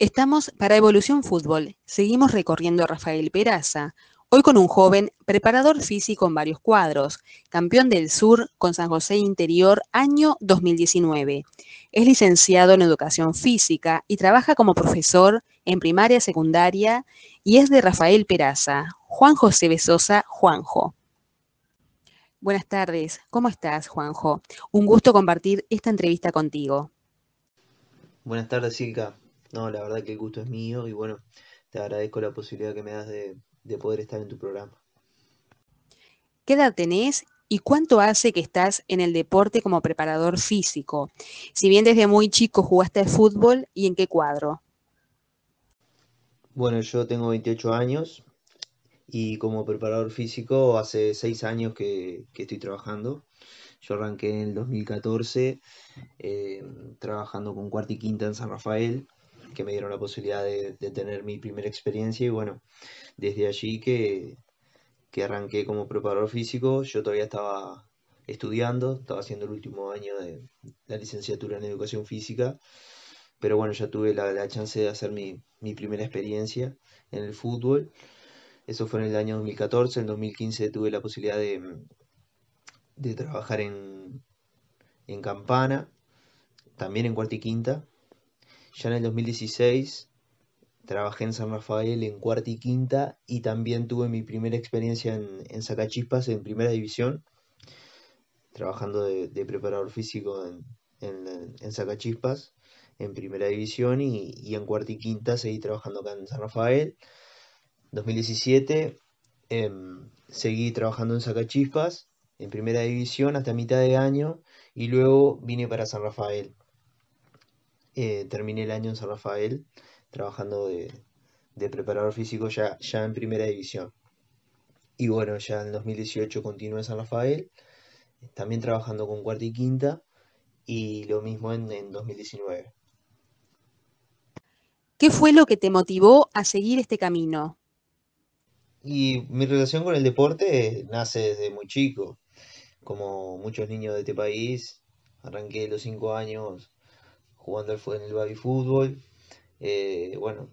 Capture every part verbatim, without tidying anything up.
Estamos para Evolución Fútbol. Seguimos recorriendo a Rafael Peraza, hoy con un joven preparador físico en varios cuadros, campeón del Sur con San José Interior año dos mil diecinueve. Es licenciado en Educación Física y trabaja como profesor en primaria, secundaria y es de Rafael Peraza, Juan José Besosa, Juanjo. Buenas tardes, ¿cómo estás, Juanjo? Un gusto compartir esta entrevista contigo. Buenas tardes, Silka. No, la verdad que el gusto es mío y bueno, te agradezco la posibilidad que me das de, de poder estar en tu programa. ¿Qué edad tenés y cuánto hace que estás en el deporte como preparador físico? Si bien desde muy chico jugaste al fútbol, ¿y en qué cuadro? Bueno, yo tengo veintiocho años y como preparador físico hace seis años que, que estoy trabajando. Yo arranqué en el dos mil catorce eh, trabajando con Cuarta y Quinta en San Rafael, que me dieron la posibilidad de, de tener mi primera experiencia y bueno, desde allí que, que arranqué como preparador físico. Yo todavía estaba estudiando, estaba haciendo el último año de la licenciatura en educación física, pero bueno, ya tuve la, la chance de hacer mi, mi primera experiencia en el fútbol. Eso fue en el año dos mil catorce. En dos mil quince tuve la posibilidad de, de trabajar en, en Campana, también en Cuarta y Quinta. Ya en el dos mil dieciséis trabajé en San Rafael en Cuarta y Quinta y también tuve mi primera experiencia en, en Sacachispas en Primera División, trabajando de, de preparador físico en, en, en Sacachispas, en Primera División y, y en Cuarta y Quinta seguí trabajando acá en San Rafael. dos mil diecisiete em, seguí trabajando en Sacachispas, en Primera División hasta mitad de año y luego vine para San Rafael. Eh, terminé el año en San Rafael trabajando de, de preparador físico ya, ya en Primera División. Y bueno, ya en dos mil dieciocho continué en San Rafael, también trabajando con Cuarta y Quinta y lo mismo en, en dos mil diecinueve. ¿Qué fue lo que te motivó a seguir este camino? Y mi relación con el deporte nace desde muy chico. Como muchos niños de este país, arranqué a los cinco años jugando al fu- en el baby fútbol. Eh, bueno,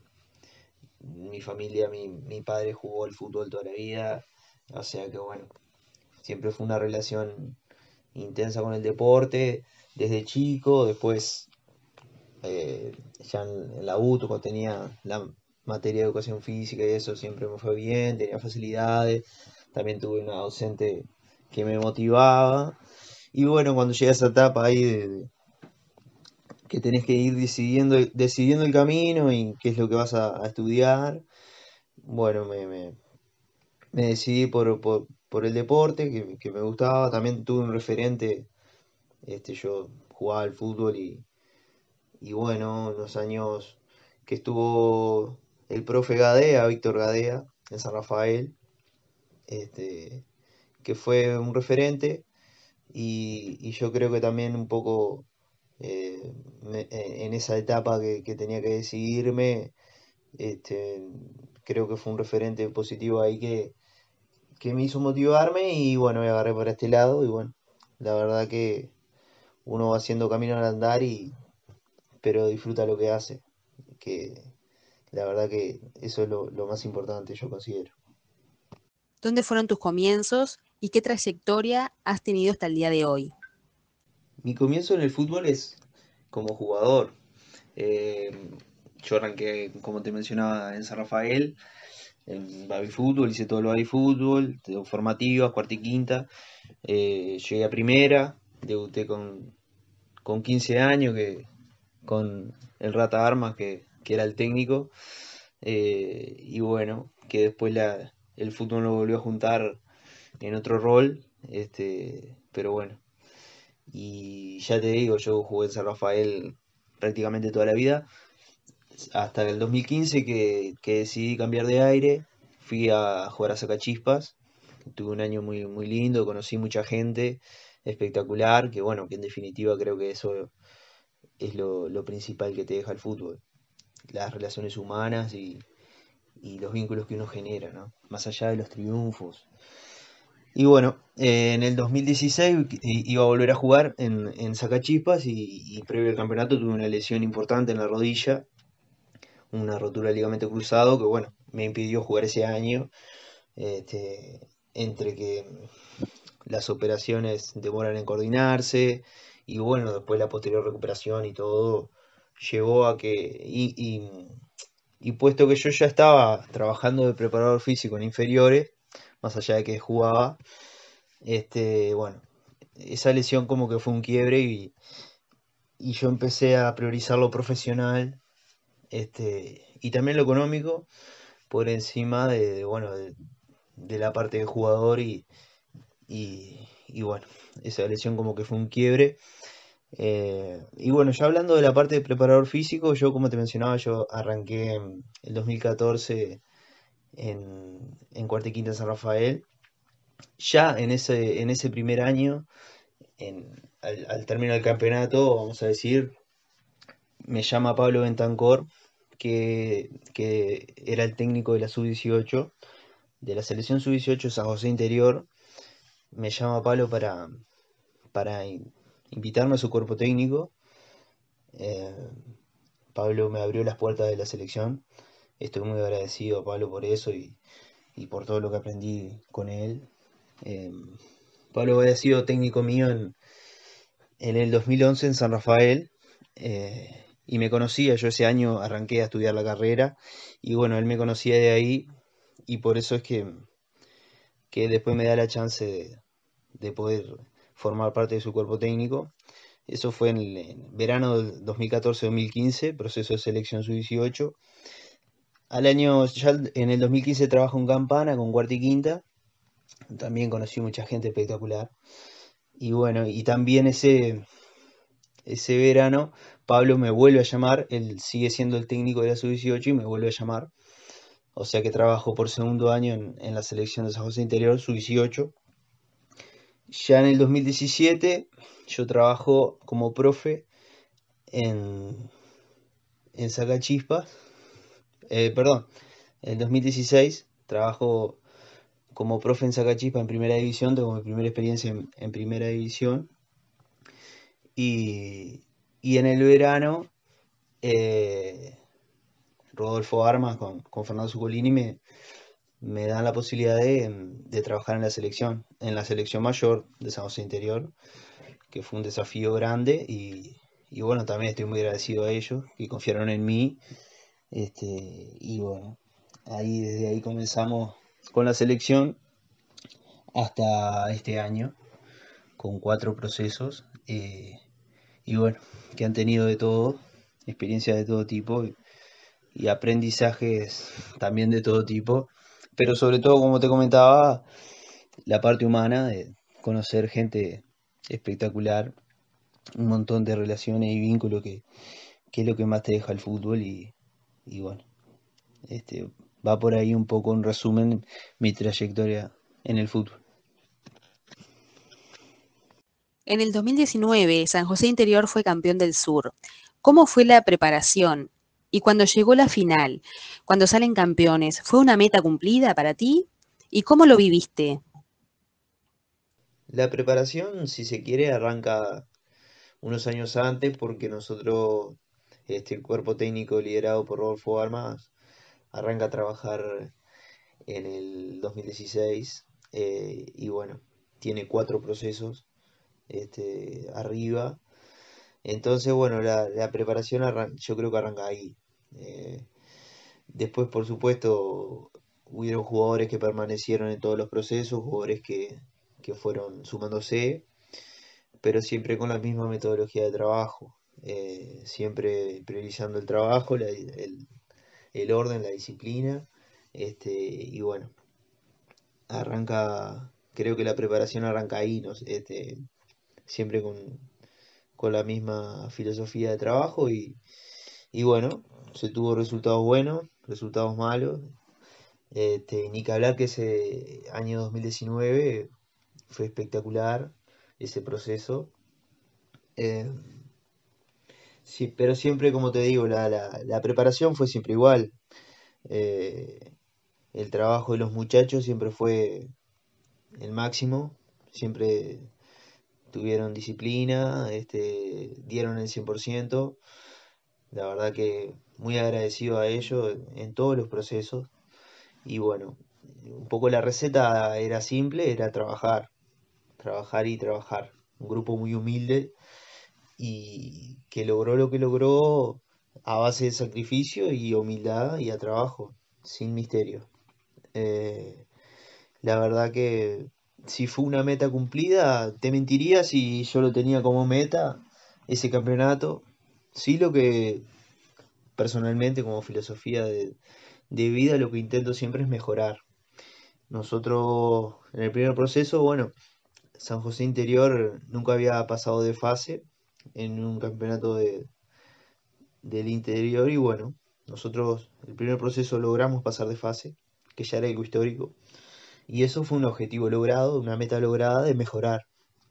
mi familia, mi, mi padre jugó al fútbol toda la vida, o sea que bueno, siempre fue una relación intensa con el deporte desde chico. Después, eh, ya en, en la U T U, cuando tenía la materia de educación física y eso, siempre me fue bien, tenía facilidades. También tuve una docente que me motivaba. Y bueno, cuando llega esa etapa ahí de, de que tenés que ir decidiendo, decidiendo el camino y qué es lo que vas a, a estudiar, bueno, me, me, me decidí por, por, por el deporte, que, que me gustaba. También tuve un referente, este, yo jugaba al fútbol y, y bueno, los años que estuvo el profe Gadea, Víctor Gadea, en San Rafael, este, que fue un referente y, y yo creo que también un poco eh, me- eh, en esa etapa que, que tenía que decidirme, este, creo que fue un referente positivo ahí que, que me hizo motivarme y bueno, me agarré por este lado y bueno, la verdad que uno va haciendo camino al andar y pero disfruta lo que hace, que la verdad que eso es lo, lo más importante, yo considero. ¿Dónde fueron tus comienzos y qué trayectoria has tenido hasta el día de hoy? Mi comienzo en el fútbol es como jugador. Eh, yo arranqué, como te mencionaba, en San Rafael, en baby fútbol, hice todo el baby fútbol, tengo formativas, cuarta y quinta. Eh, llegué a primera, debuté con, con quince años, que, con el Rata Armas, que, que era el técnico. Eh, y bueno, que después la, el fútbol lo volvió a juntar en otro rol. Este, pero bueno, y ya te digo, yo jugué en San Rafael prácticamente toda la vida, hasta el dos mil quince que, que decidí cambiar de aire, fui a jugar a Sacachispas, tuve un año muy, muy lindo, conocí mucha gente espectacular, que bueno, que en definitiva creo que eso es lo, lo principal que te deja el fútbol, las relaciones humanas y, y los vínculos que uno genera, ¿no? Más allá de los triunfos. Y bueno, eh, en el dos mil dieciséis i- iba a volver a jugar en, en Sacachispas y, y previo al campeonato tuve una lesión importante en la rodilla, una rotura de ligamento cruzado que, bueno, me impidió jugar ese año. Este, entre que las operaciones demoran en coordinarse y bueno, después la posterior recuperación y todo llevó a que, y, y, y puesto que yo ya estaba trabajando de preparador físico en inferiores, más allá de que jugaba, este, bueno, esa lesión como que fue un quiebre y, y yo empecé a priorizar lo profesional, este, y también lo económico por encima de, de, bueno, de, de la parte de jugador y, y, y bueno, esa lesión como que fue un quiebre. Eh, y bueno, ya hablando de la parte de preparador físico, yo como te mencionaba, yo arranqué en el dos mil catorce en, en Cuarta y Quinta San Rafael. Ya en ese, en ese primer año, en, al, al término del campeonato, vamos a decir, me llama Pablo Bentancor, que, que era el técnico de la sub dieciocho, de la selección sub dieciocho San José Interior. Me llama Pablo para, para in- invitarme a su cuerpo técnico. Eh, Pablo me abrió las puertas de la selección. Estoy muy agradecido a Pablo por eso y, y por todo lo que aprendí con él. Eh, Pablo había sido técnico mío en, en el dos mil once en San Rafael, eh, y me conocía. Yo ese año arranqué a estudiar la carrera y bueno, él me conocía de ahí y por eso es que, que después me da la chance de, de poder formar parte de su cuerpo técnico. Eso fue en el en verano del dos mil catorce-dos mil quince, proceso de selección sub dieciocho. Al año, ya en el dos mil quince trabajo en Campana con Cuarta y Quinta. También conocí mucha gente espectacular. Y bueno, y también ese, ese verano Pablo me vuelve a llamar. Él sigue siendo el técnico de la sub dieciocho y me vuelve a llamar. O sea que trabajo por segundo año en, en la selección de San José Interior, sub dieciocho. Ya en el dos mil diecisiete yo trabajo como profe en, en Sacachispas. Eh, perdón, en el dos mil dieciséis trabajo como profe en Sacachispa en primera división. Tengo mi primera experiencia en, en primera división. Y, y en el verano, eh, Rodolfo Armas con, con Fernando Zucolini me, me dan la posibilidad de, de trabajar en la selección, en la selección mayor de San José Interior, que fue un desafío grande y, y bueno, también estoy muy agradecido a ellos que confiaron en mí. Este, y bueno, ahí desde ahí comenzamos con la selección hasta este año, con cuatro procesos, eh, y bueno, que han tenido de todo, experiencias de todo tipo y, y aprendizajes también de todo tipo, pero sobre todo, como te comentaba, la parte humana de conocer gente espectacular, un montón de relaciones y vínculos que, que es lo que más te deja el fútbol y, y bueno, este, va por ahí un poco en resumen mi trayectoria en el fútbol. En el dos mil diecinueve, San José Interior fue campeón del Sur. ¿Cómo fue la preparación? Y cuando llegó la final, cuando salen campeones, ¿fue una meta cumplida para ti? ¿Y cómo lo viviste? La preparación, si se quiere, arranca unos años antes porque nosotros, este, el cuerpo técnico liderado por Rodolfo Armas, arranca a trabajar en el dos mil dieciséis, eh, y bueno, tiene cuatro procesos, este, arriba. Entonces, bueno, la, la preparación arran- yo creo que arranca ahí. Eh, Después, por supuesto, hubieron jugadores que permanecieron en todos los procesos, jugadores que, que fueron sumándose, pero siempre con la misma metodología de trabajo, eh, siempre priorizando el trabajo, la- el, el orden, la disciplina, este, y bueno, arranca, creo que la preparación arranca ahí, ¿no? Este, siempre con, con la misma filosofía de trabajo y, y bueno, se tuvo resultados buenos, resultados malos. Este, ni que hablar que ese año dos mil diecinueve fue espectacular ese proceso. Eh, sí, pero siempre, como te digo, la, la- la preparación fue siempre igual. Eh, el trabajo de los muchachos siempre fue el máximo. Siempre tuvieron disciplina, este, dieron el cien por ciento. La verdad que muy agradecido a ellos en todos los procesos. Y bueno, un poco la receta era simple, era trabajar, trabajar y trabajar. Un grupo muy humilde y que logró lo que logró a base de sacrificio y humildad y a trabajo, sin misterio. Eh, la verdad que si fue una meta cumplida, te mentiría si yo lo tenía como meta, ese campeonato. Sí, lo que personalmente como filosofía de, de vida lo que intento siempre es mejorar. Nosotros en el primer proceso, bueno, San José Interior nunca había pasado de fase en un campeonato de, del interior y bueno, nosotros el primer proceso logramos pasar de fase, que ya era algo histórico, y eso fue un objetivo logrado, una meta lograda de mejorar.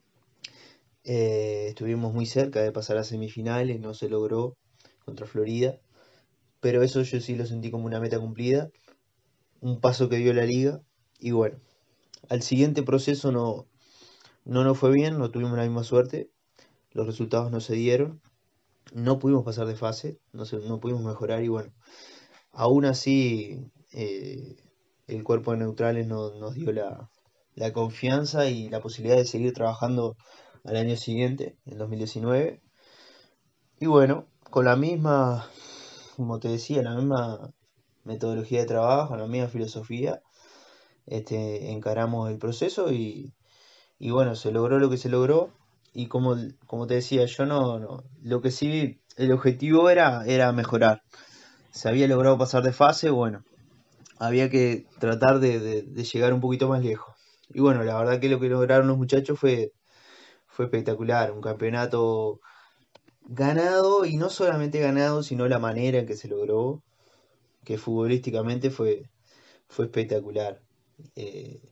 Eh, estuvimos muy cerca de pasar a semifinales, no se logró contra Florida, pero eso yo sí lo sentí como una meta cumplida, un paso que dio la liga, y bueno, al siguiente proceso no, no nos fue bien, no tuvimos la misma suerte, los resultados no se dieron, no pudimos pasar de fase, no, se, no pudimos mejorar y bueno, aún así eh, el cuerpo de neutrales no, nos dio la, la confianza y la posibilidad de seguir trabajando al año siguiente, en dos mil diecinueve. Y bueno, con la misma, como te decía, la misma metodología de trabajo, la misma filosofía, este, encaramos el proceso y, y bueno, se logró lo que se logró. Y como, como te decía, yo no, no, lo que sí, el objetivo era, era mejorar. Se había logrado pasar de fase, bueno, había que tratar de, de- de llegar un poquito más lejos. Y bueno, la verdad que lo que lograron los muchachos fue, fue espectacular, un campeonato ganado y no solamente ganado, sino la manera en que se logró, que futbolísticamente fue, fue espectacular. Eh,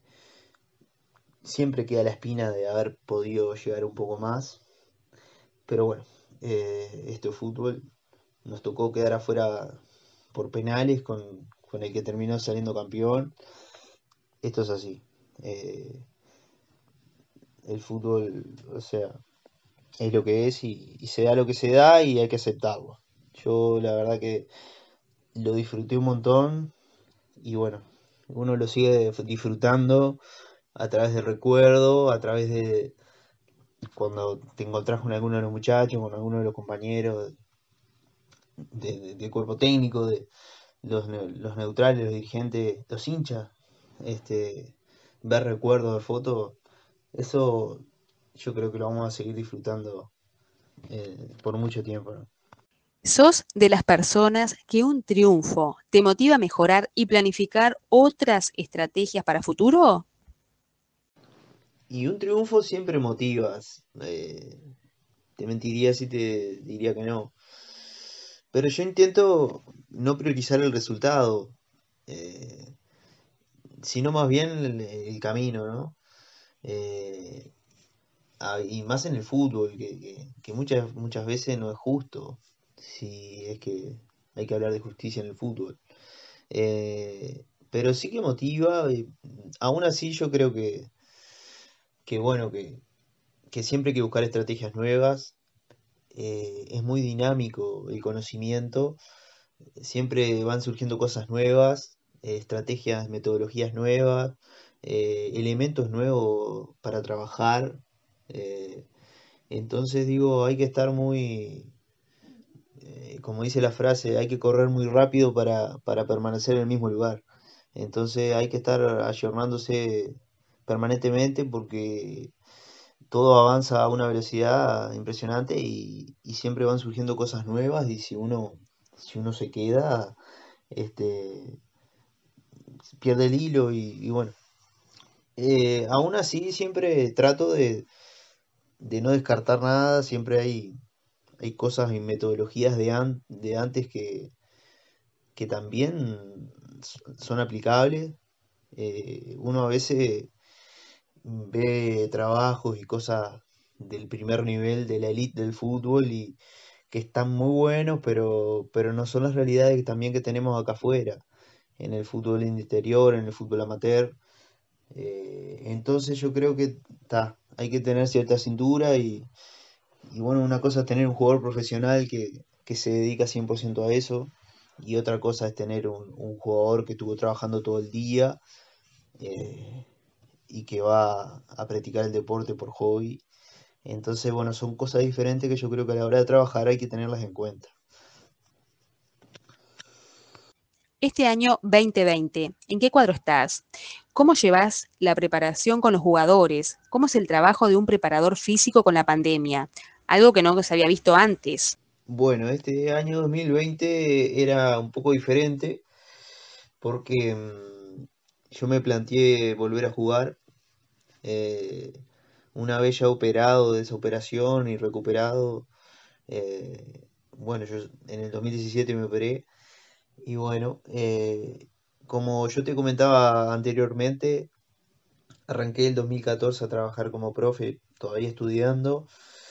siempre queda la espina de haber podido llegar un poco más, pero bueno, eh, esto es fútbol, nos tocó quedar afuera por penales con, con el que terminó saliendo campeón. Esto es así. Eh, el fútbol, o sea, es lo que es y, y se da lo que se da y hay que aceptarlo. Yo la verdad que lo disfruté un montón y bueno, uno lo sigue disfrutando a través del recuerdo, a través de cuando te encontrás con alguno de los muchachos, con alguno de los compañeros de, de- de cuerpo técnico, de los, ne- los neutrales, los dirigentes, los hinchas, este, ver recuerdos, ver fotos, eso yo creo que lo vamos a seguir disfrutando eh, por mucho tiempo, ¿no? ¿Sos de las personas que un triunfo te motiva a mejorar y planificar otras estrategias para futuro? Y un triunfo siempre motivas. eh, te mentiría si te diría que no. Pero yo intento no priorizar el resultado, eh, sino más bien el, el camino, ¿no? Eh, ah, y más en el fútbol, que, que- que muchas, muchas veces no es justo, si es que hay que hablar de justicia en el fútbol. Eh, pero sí que motiva, y aún así yo creo que, que bueno, que, que siempre hay que buscar estrategias nuevas. Eh, es muy dinámico el conocimiento, siempre van surgiendo cosas nuevas, eh, estrategias, metodologías nuevas, eh, elementos nuevos para trabajar. eh, entonces digo, hay que estar muy, eh, como dice la frase, hay que correr muy rápido para, para permanecer en el mismo lugar. Entonces hay que estar ayornándose permanentemente porque todo avanza a una velocidad impresionante y, y siempre van surgiendo cosas nuevas y si uno, si uno se queda, este, pierde el hilo y, y bueno. Eh, aún así siempre trato de, de no descartar nada, siempre hay, hay cosas y metodologías de, an- de antes que, que también s- son aplicables. Eh, uno a veces ve trabajos y cosas del primer nivel de la elite del fútbol y que están muy buenos, pero, pero no son las realidades también que tenemos acá afuera, en el fútbol interior, en el fútbol amateur. Eh, entonces yo creo que ta, hay que tener cierta cintura y, y bueno, una cosa es tener un jugador profesional que, que se dedica cien por ciento a eso, y otra cosa es tener un, un jugador que estuvo trabajando todo el día eh, y que va a practicar el deporte por hobby. Entonces, bueno, son cosas diferentes que yo creo que a la hora de trabajar hay que tenerlas en cuenta. Este año dos mil veinte, ¿en qué cuadro estás? ¿Cómo llevas la preparación con los jugadores? ¿Cómo es el trabajo de un preparador físico con la pandemia? Algo que no se había visto antes. Bueno, este año dos mil veinte era un poco diferente porque mm, yo me planteé volver a jugar. eh, una vez ya operado de esa operación y recuperado, eh, bueno, yo en el dos mil diecisiete me operé y bueno, eh, como yo te comentaba anteriormente, arranqué el dos mil catorce a trabajar como profe, todavía estudiando,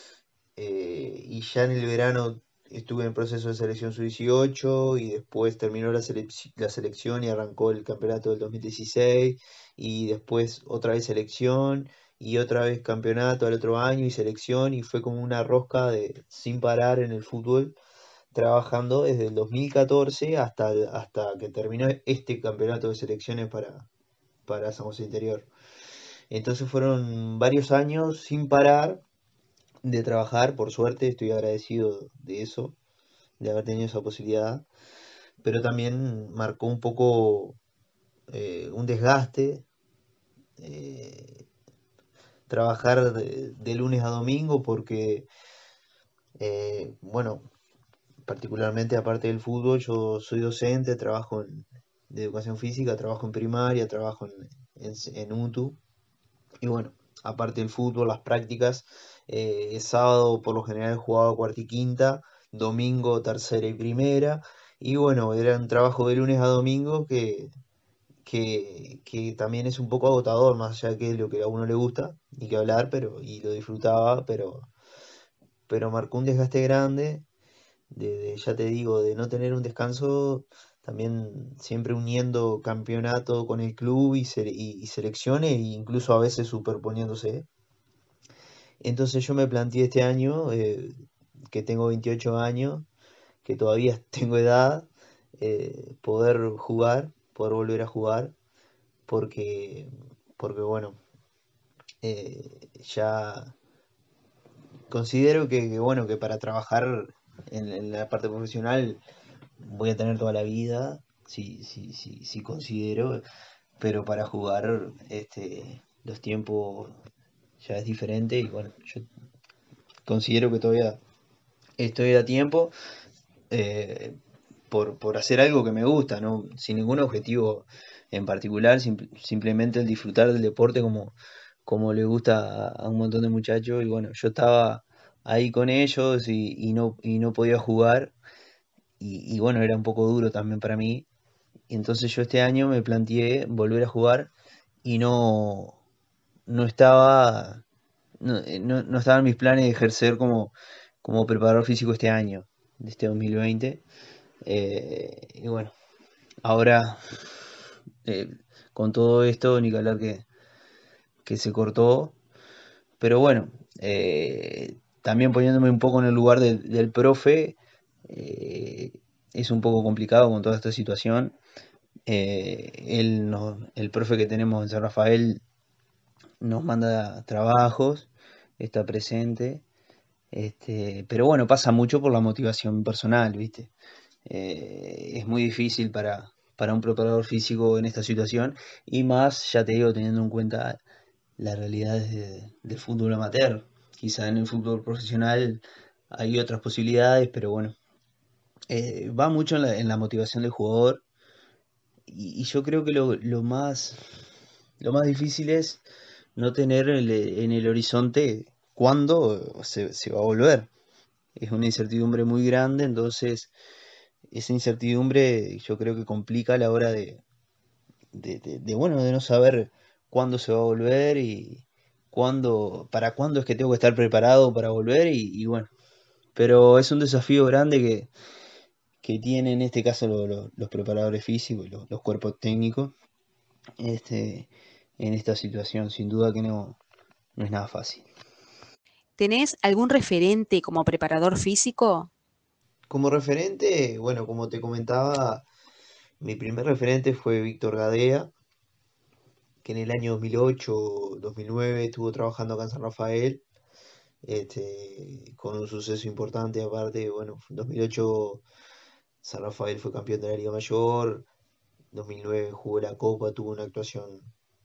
eh, y ya en el verano estuve en proceso de selección sub dieciocho y después terminó la, selec- la selección y arrancó el campeonato del dos mil dieciséis y después otra vez selección y otra vez campeonato al otro año y selección y fue como una rosca de sin parar en el fútbol trabajando desde el dos mil catorce hasta, el- hasta que terminó este campeonato de selecciones para, para San José Interior. Entonces fueron varios años sin parar de trabajar, por suerte, estoy agradecido de eso, de haber tenido esa posibilidad, pero también marcó un poco eh, un desgaste, eh, trabajar de, de lunes a domingo porque, eh, bueno, particularmente aparte del fútbol, yo soy docente, trabajo en, de educación física, trabajo en primaria, trabajo en, en, en U T U, y bueno, aparte del fútbol, las prácticas, eh, sábado por lo general jugaba cuarta y quinta, domingo tercera y primera, y bueno, era un trabajo de lunes a domingo que, que, que también es un poco agotador, más allá que lo que a uno le gusta, y que hablar, pero, y lo disfrutaba, pero, pero marcó un desgaste grande, de, de, ya te digo, de no tener un descanso, también siempre uniendo campeonato con el club y, se- y, y selecciones, e incluso a veces superponiéndose. Entonces yo me planteé este año, eh, que tengo veintiocho años, que todavía tengo edad, eh, poder jugar, poder volver a jugar, porque, porque bueno, eh, ya considero que, que, bueno, que para trabajar en, en la parte profesional voy a tener toda la vida, sí, sí, sí, sí considero, pero para jugar este, los tiempos ya es diferente y bueno, yo considero que todavía estoy a tiempo, eh, por, por hacer algo que me gusta, ¿no? Sin ningún objetivo en particular, sim- simplemente el disfrutar del deporte como, como le gusta a, a un montón de muchachos. Y bueno, yo estaba ahí con ellos y, y no, y no podía jugar. Y, y bueno, era un poco duro también para mí. Y entonces yo este año me planteé volver a jugar y no, no estaba, no, eh, no, no estaba en mis planes de ejercer como, como preparador físico este año, de este dos mil veinte. Eh, y bueno, ahora, eh, con todo esto, ni que hablar que, que se cortó, pero bueno, eh, también poniéndome un poco en el lugar del, del profe, eh, es un poco complicado con toda esta situación. Eh, él nos- el profe que tenemos en San Rafael nos manda trabajos, está presente, este, pero bueno, pasa mucho por la motivación personal, ¿viste? Eh, es muy difícil para, para un preparador físico en esta situación y más, ya te digo, teniendo en cuenta las realidades de- del fútbol amateur. Quizá en el fútbol profesional hay otras posibilidades, pero bueno, eh, va mucho en la, en la motivación del jugador y, y yo creo que lo, lo más, lo más difícil es no tener el- en el horizonte cuándo se, se va a volver. Es una incertidumbre muy grande, entonces esa incertidumbre yo creo que complica a la hora de, de, de- de, bueno, de no saber cuándo se va a volver y cuándo, para cuándo es que tengo que estar preparado para volver y, y bueno, pero es un desafío grande que, que tienen en este caso lo- lo- los preparadores físicos y los, los cuerpos técnicos, este, en esta situación, sin duda que no, no es nada fácil. ¿Tenés algún referente como preparador físico? Como referente, bueno, como te comentaba, mi primer referente fue Víctor Gadea, que en el año dos mil ocho, dos mil nueve estuvo trabajando acá en San Rafael, este, con un suceso importante aparte. Bueno, en dos mil ocho San Rafael fue campeón de la Liga Mayor, dos mil nueve jugó la Copa, tuvo una actuación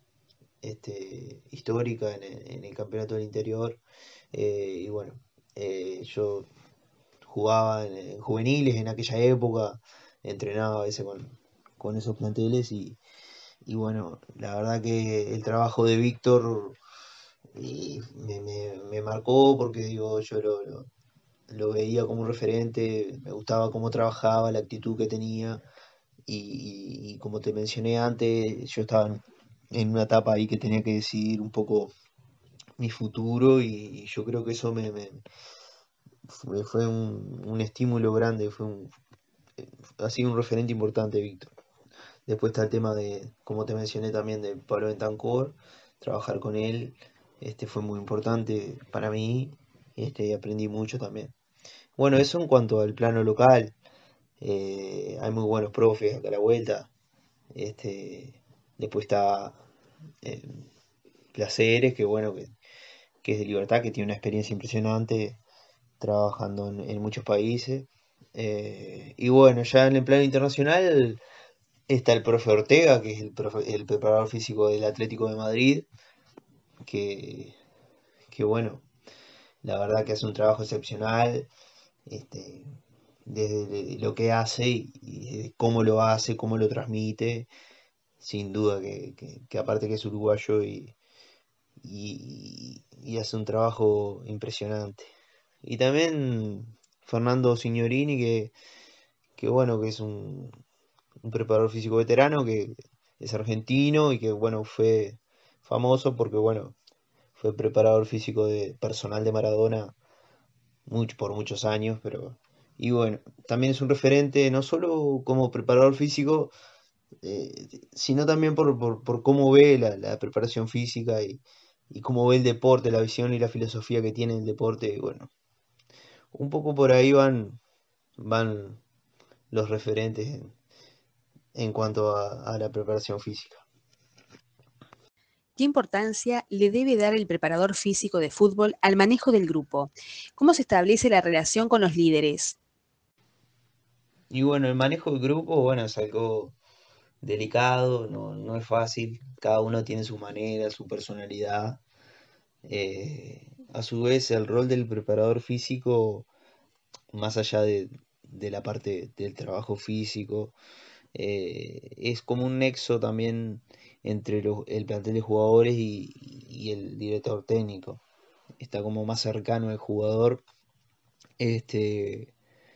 este, histórica en el, en el Campeonato del Interior. Eh, y bueno, eh, yo jugaba en, en juveniles en aquella época, entrenaba a veces con, con esos planteles y, y bueno, la verdad que el trabajo de Víctor y me, me- me marcó porque digo, yo lo, lo- lo veía como un referente, me gustaba cómo trabajaba, la actitud que tenía y, y- y como te mencioné antes, yo estaba en, en una etapa ahí que tenía que decidir un poco mi futuro y, y yo creo que eso me, me- fue, fue un, un estímulo grande, fue un, ha sido un referente importante, Víctor. Después está el tema de, como te mencioné también, de Pablo Bentancur, trabajar con él, este fue muy importante para mí, este, y aprendí mucho también. Bueno, eso en cuanto al plano local, eh, hay muy buenos profes acá a la vuelta, este, después está eh, Placeres, que bueno, que, que es de Libertad, que tiene una experiencia impresionante trabajando en, en muchos países. Eh, y bueno, ya en el plano internacional está el profe Ortega, que es el, profe- el preparador físico del Atlético de Madrid, que, que bueno, la verdad que hace un trabajo excepcional, este, desde lo que hace y, y de cómo lo hace, cómo lo transmite, sin duda que, que- que aparte que es uruguayo y, y- y hace un trabajo impresionante. Y también Fernando Signorini, que, que bueno, que es un, un preparador físico veterano, que es argentino y que bueno, fue famoso porque bueno, fue preparador físico de personal de Maradona mucho, por muchos años, pero y bueno, también es un referente no solo como preparador físico, eh, sino también por, por, por cómo ve la, la preparación física y, y cómo ve el deporte, la visión y la filosofía que tiene el deporte. Bueno, un poco por ahí van, van los referentes en, en cuanto a, a la preparación física. ¿Qué importancia le debe dar el preparador físico de fútbol al manejo del grupo? ¿Cómo se establece la relación con los líderes? Y bueno, el manejo del grupo, bueno, es algo delicado, no, no es fácil, cada uno tiene su manera, su personalidad. Eh, a su vez, el rol del preparador físico, más allá de, de la parte del trabajo físico, eh, es como un nexo también entre los- el plantel de jugadores y, y el director técnico. Está como más cercano al jugador. Este,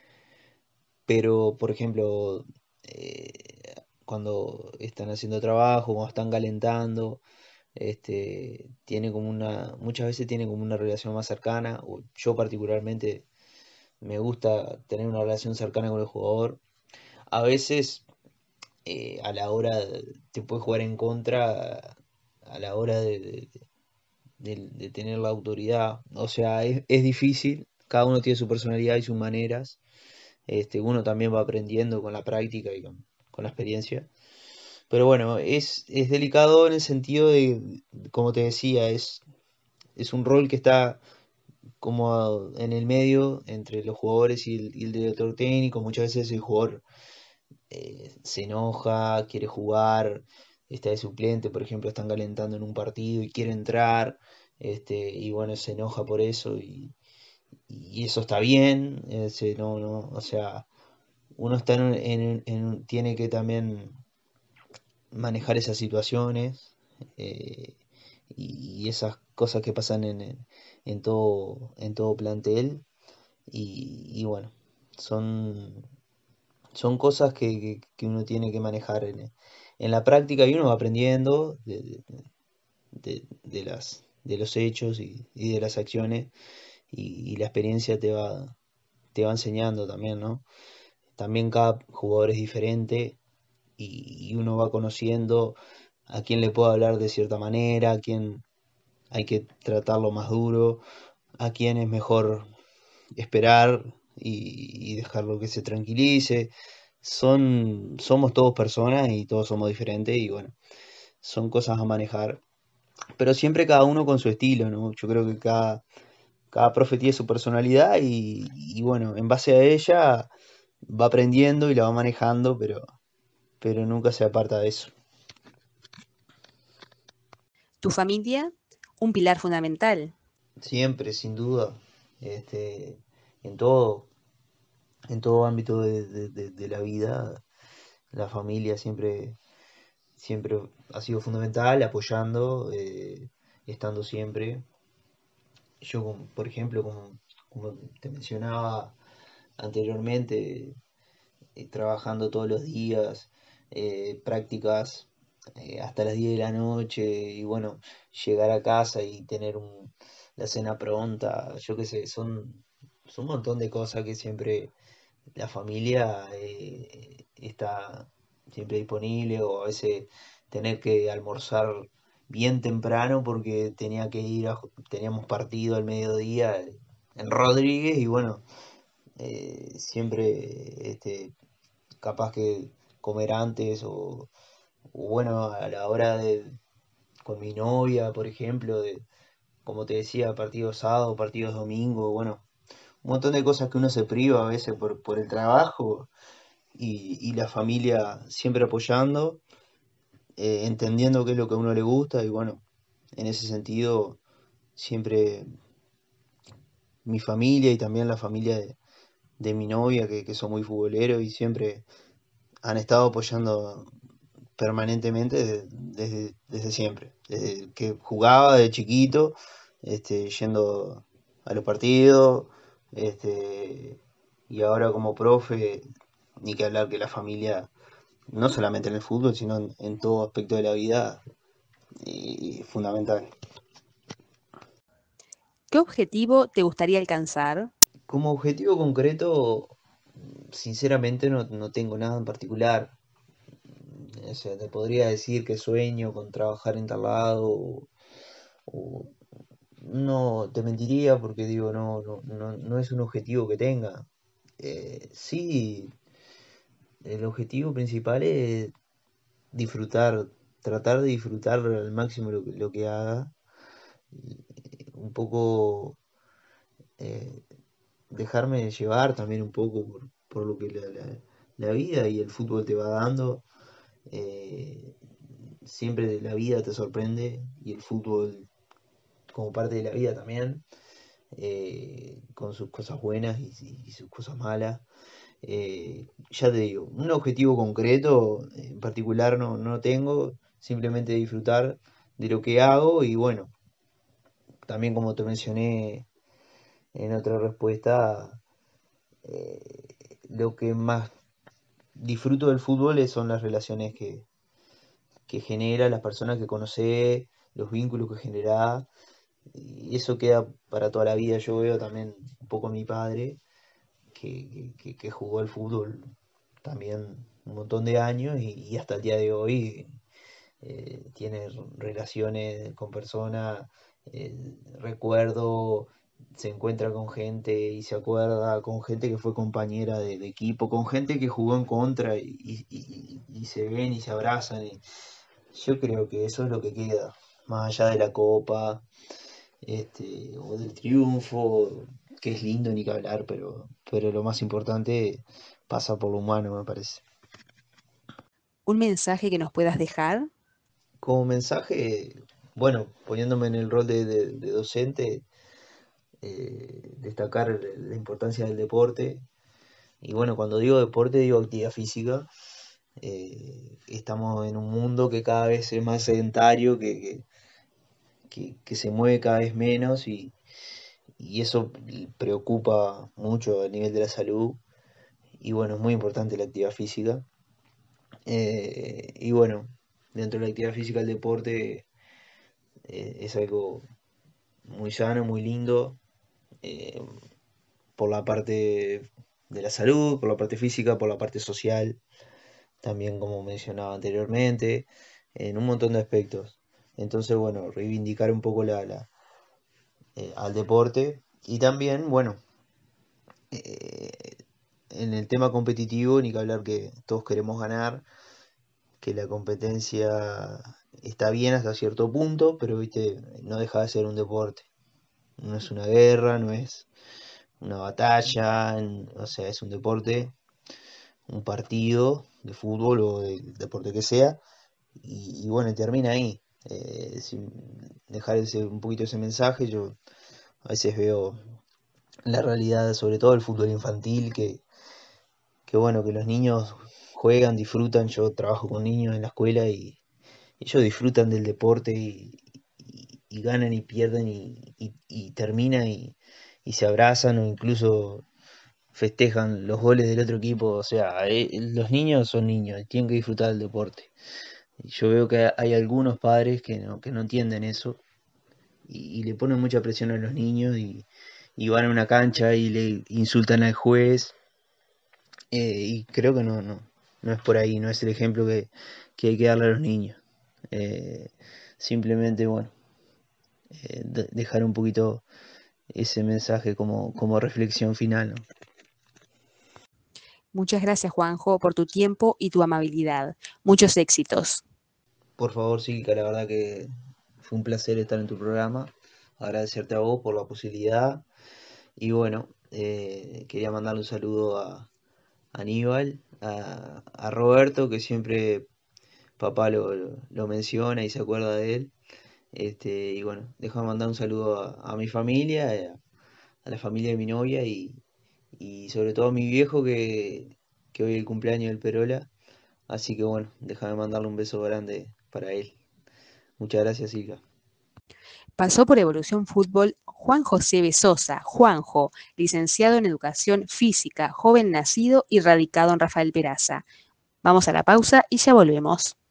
pero, por ejemplo, eh, cuando están haciendo trabajo, cuando están calentando, este, tiene como una, muchas veces tiene como una relación más cercana, o yo particularmente me gusta tener una relación cercana con el jugador. A veces eh, a la hora de- te puede jugar en contra a la hora de, de- de- de tener la autoridad. O sea, es, es difícil, cada uno tiene su personalidad y sus maneras. Este, uno también va aprendiendo con la práctica y con, con la experiencia. Pero bueno, es, es delicado en el sentido de, como te decía, es, es un rol que está como en el medio entre los jugadores y el, y el director técnico. Muchas veces el jugador eh, se enoja, quiere jugar, está de suplente, por ejemplo, están calentando en un partido y quiere entrar, este, y bueno, se enoja por eso y, y eso está bien, ese, no, no, o sea, uno está en, en- en- tiene que también manejar esas situaciones eh, y, y esas cosas que pasan en, en, en todo, en todo plantel y, y bueno, son son cosas que, que- que uno tiene que manejar en, en la práctica y uno va aprendiendo de, de- de- de las, de los hechos y, y de las acciones y, y la experiencia te va, te va enseñando también, ¿no? También cada jugador es diferente y, y uno va conociendo a quién le puede hablar de cierta manera, a quién hay que tratarlo más duro, a quién es mejor esperar, y, y dejarlo que se tranquilice. Son, somos todos personas y todos somos diferentes y bueno, son cosas a manejar, pero siempre cada uno con su estilo, ¿no? Yo creo que cada, cada profe tiene su personalidad y, y bueno, en base a ella va aprendiendo y la va manejando, pero, pero nunca se aparta de eso. Tu familia, un pilar fundamental. Siempre, sin duda, este, en todo, en todo ámbito de, de- de- de la vida, la familia siempre, siempre ha sido fundamental, apoyando, eh, estando siempre. Yo, como- por ejemplo, como, como te mencionaba anteriormente, eh, trabajando todos los días, eh, prácticas eh, hasta las diez de la noche y bueno, llegar a casa y tener un- la cena pronta, yo qué sé, son, son un montón de cosas que siempre la familia eh, está siempre disponible o a veces tener que almorzar bien temprano porque tenía que ir a, teníamos partido al mediodía en Rodríguez y bueno, eh, siempre este, capaz que comer antes o, o bueno, a la hora de con mi novia, por ejemplo, de como te decía, partidos sábado, partidos domingo, bueno, un montón de cosas que uno se priva a veces por, por el trabajo y, y la familia siempre apoyando, eh, entendiendo qué es lo que a uno le gusta y bueno, en ese sentido siempre mi familia y también la familia de, de mi novia que, que son muy futboleros y siempre han estado apoyando permanentemente de- desde, desde siempre, desde que jugaba de chiquito, este, yendo a los partidos, este, y ahora como profe, ni que hablar que la familia, no solamente en el fútbol, sino en, en todo aspecto de la vida, y, fundamental. ¿Qué objetivo te gustaría alcanzar? Como objetivo concreto, sinceramente no, no tengo nada en particular. O sea, te podría decir que sueño con trabajar en tal lado o, o no te mentiría porque digo, no, no, no, no es un objetivo que tenga. Eh, sí, el objetivo principal es disfrutar, tratar de disfrutar al máximo lo, que- lo que haga. Y, eh, un poco eh, dejarme llevar también un poco por, por lo que la, la- la vida y el fútbol te va dando. Eh, siempre la vida te sorprende y el fútbol como parte de la vida también. Eh, con sus cosas buenas y, y sus cosas malas. Eh, ya te digo, un objetivo concreto en particular no, no tengo, simplemente disfrutar de lo que hago y bueno, también como te mencioné en otra respuesta, eh, lo que más disfruto del fútbol es- son las relaciones que, que genera, las personas que conoce, los vínculos que genera, y eso queda para toda la vida. Yo veo también un poco a mi padre, que, que- que jugó al fútbol también un montón de años y, y hasta el día de hoy eh, tiene relaciones con personas, eh, recuerdo, se encuentra con gente y se acuerda con gente que fue compañera de, de equipo, con gente que jugó en contra y, y- y- y se ven y se abrazan. Y yo creo que eso es lo que queda, más allá de la copa, este, o del triunfo, que es lindo ni que hablar, pero, pero lo más importante pasa por lo humano, me parece. ¿Un mensaje que nos puedas dejar? Como mensaje, bueno, poniéndome en el rol de, de- de docente, eh, destacar la importancia del deporte. Y bueno, cuando digo deporte, digo actividad física. Eh, estamos en un mundo que cada vez es más sedentario, que, que, que- que se mueve cada vez menos y, y eso preocupa mucho a nivel de la salud. Y bueno, es muy importante la actividad física. Eh, y bueno, dentro de la actividad física el deporte eh, es algo muy sano, muy lindo, eh, por la parte de la salud, por la parte física, por la parte social, también como mencionaba anteriormente, en un montón de aspectos. Entonces, bueno, reivindicar un poco la, la, eh, al deporte y también, bueno, eh, en el tema competitivo, ni que hablar que todos queremos ganar, que la competencia está bien hasta cierto punto, pero viste, no deja de ser un deporte. No es una guerra, no es una batalla, n- o sea, es un deporte, un partido de fútbol o del deporte que sea, y, y bueno, termina ahí. Eh, sin dejar ese, un poquito ese mensaje, yo a veces veo la realidad, sobre todo el fútbol infantil, que, que bueno, que los niños juegan, disfrutan. Yo trabajo con niños en la escuela y ellos disfrutan del deporte y, y- y ganan y pierden y, y- y termina y, y se abrazan o incluso festejan los goles del otro equipo. O sea, eh, los niños son niños y tienen que disfrutar del deporte. Y yo veo que hay algunos padres que no, que no entienden eso y, y le ponen mucha presión a los niños y, y van a una cancha y le insultan al juez. Eh, y creo que no, no, no es por ahí, no es el ejemplo que, que hay que darle a los niños. Eh, Simplemente, bueno, eh, de- dejar un poquito ese mensaje como, como reflexión final, ¿no? Muchas gracias, Juanjo, por tu tiempo y tu amabilidad. Muchos éxitos. Por favor, Silka, la verdad que fue un placer estar en tu programa. Agradecerte a vos por la posibilidad. Y bueno, eh, quería mandarle un saludo a Aníbal, a, a Roberto, que siempre papá lo, lo- lo menciona y se acuerda de él. Este, y bueno, déjame mandar un saludo a, a mi familia, a, a la familia de mi novia y, y sobre todo a mi viejo que, que hoy es el cumpleaños del Perola. Así que bueno, déjame mandarle un beso grande para él. Muchas gracias, Silvia. Pasó por Evolución Fútbol Juan José Besosa, Juanjo, licenciado en Educación Física, joven nacido y radicado en Rafael Peraza. Vamos a la pausa y ya volvemos.